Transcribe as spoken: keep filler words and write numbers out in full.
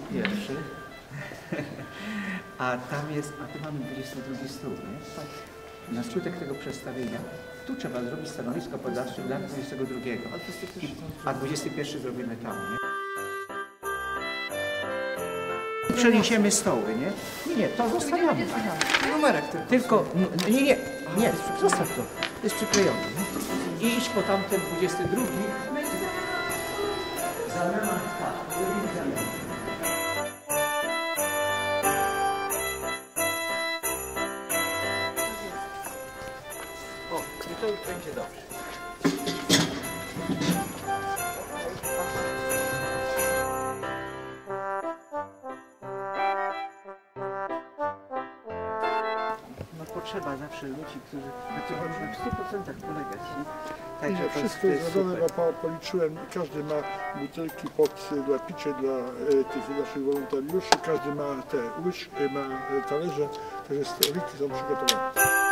pierwszy. A tam jest, a tu mamy dwudziesty drugi stół, nie? Na skutek tego przestawienia tu trzeba zrobić stanowisko podawcze dla dwudziestego drugiego. A dwudziesty pierwszy zrobimy tam, nie? Przeniesiemy stoły, nie? Nie, nie, to zostawiamy. Numerek tylko. Tylko, nie, nie, nie, zostaw to. Jest przyklejone. Nie? I idź po tamten dwudziesty drugi. Zamiana, tak, zamiana. O, i to już będzie dobrze. No potrzeba zawsze ludzi, którzy na tym można w stu procentach polegać. Nie? Także Nie, to wszystko jest zrobione, super. bo policzyłem, każdy ma butelki pod, dla picia dla e, tych naszych wolontariuszy, każdy ma te łyżki, ma talerze, także stoliki są przygotowane.